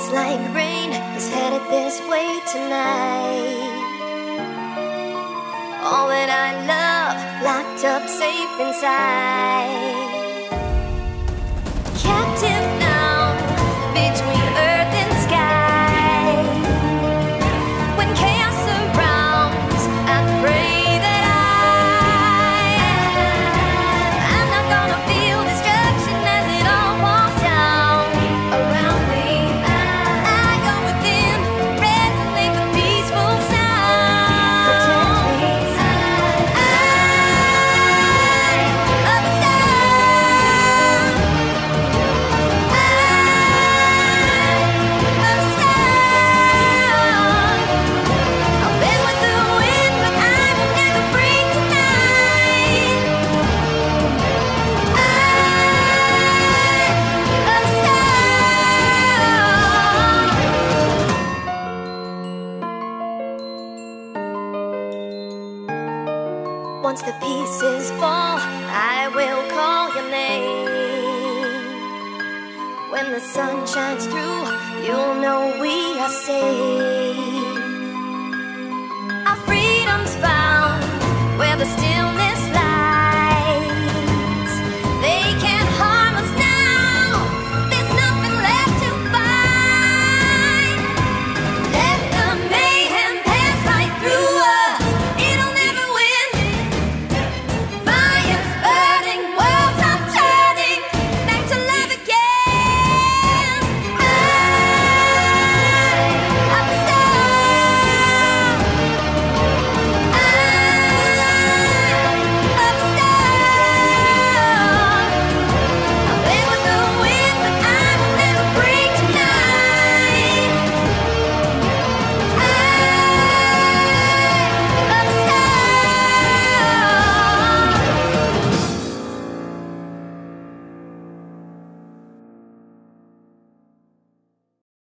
Looks like rain is headed this way tonight. All that I love locked up safe inside. Captive now between earth and sky. When chaos surrounds, I pray that I'm not gonna feel destruction as it all walks down around me. I go within, resonate with peaceful sound. Protect me. Once the pieces fall, I will call your name. When the sun shines through, you'll know we are safe.